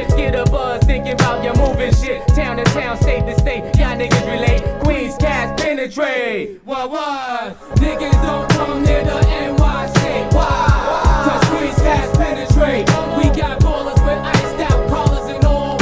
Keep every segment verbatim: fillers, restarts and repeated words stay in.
shit. Get a buzz thinking about your moving shit. Town to town, state to state, y'all niggas relate. Queens cast penetrate. What what? Niggas don't come near the N Y State. Why? Cause Queens cast penetrate. We got ballers with iced out collars and all.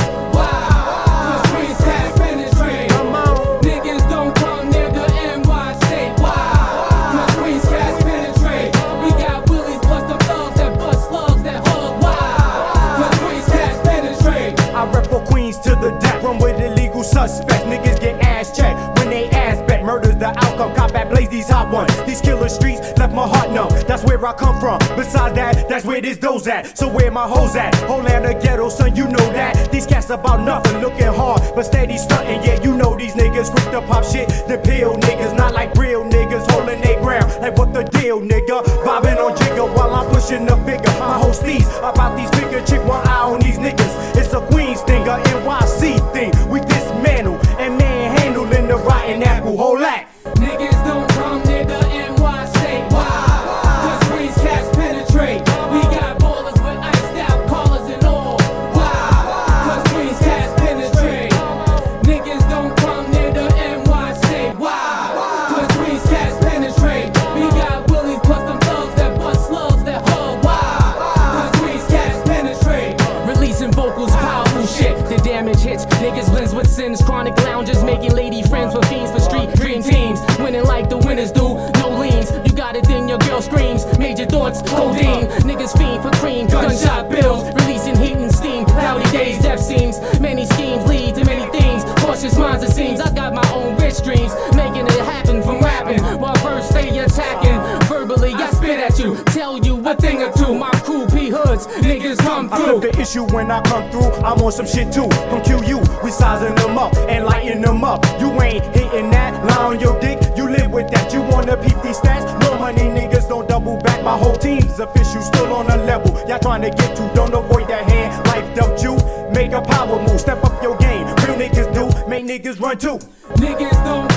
Why? Cause Queens cast penetrate. Niggas don't come near the N Y State. Why? Cause Queens cast penetrate. We got willies plus the thugs that bust slugs that hug. Why? Cause Queens cast penetrate. I rep for Queens to the death. Run with illegal suspects. Niggas get ass checked when they ass bet. Murder's the outcome. Combat blaze these hot ones. These killer streets left my heart numb. That's where I come from. Besides that, that's where this doe's at. So where my hoes at? Whole land of ghetto, son, you know that. These cats about nothing, looking hard, but steady stunting. Yeah, you know these niggas quick to pop shit. The pill niggas, not like real niggas holding they ground. Like what the deal, nigga? Vibing on Jigga while I'm pushing the figure. My whole steez about these bigger chick, one eye on these niggas. It's a Queens thing, a N Y C thing. We dismantle and manhandle in the rotten apple. Whole act. Niggas don't come near the N Y State. Why? Cause Queens cast penetrate. We got ballers with iced out collars and all. Why? Cause Queens cast penetrate. Niggas don't come near the N Y State. Why? Cause Queens cast penetrate. We got willies plus them thugs that bust slugs that hug. Why? Cause Queens cast penetrate. Releasing vocals, powerful shit. The damage hits. Niggas blends with sins. Chronic loungers making lady friends with fiends for street dream teams. Winning like the winners do, no leans. You got it, then your girl screams. Major thoughts, codeine. Niggas fiend for cream, gunshot bills. Releasing heat and steam, cloudy days, death scenes. Many schemes lead to many things. Cautious minds it seems. I got my own rich dreams, making it happen from rapping. While verse stay attacking. Verbally, I spit at you, tell you a thing or two. My crew, P hoods, niggas come through. I flip the issue when I come through. I'm on some shit too. From Q U, we sizing them up and lighting them up. You ain't hitting that, lie on your dick. You live with that. You wanna peep these stats? No money, niggas don't double back. My whole team's official, still on a level. Y'all trying to get to, don't avoid that hand. Life dealt you, make a power move. Step up your game. Real niggas do, make niggas run too. Niggas don't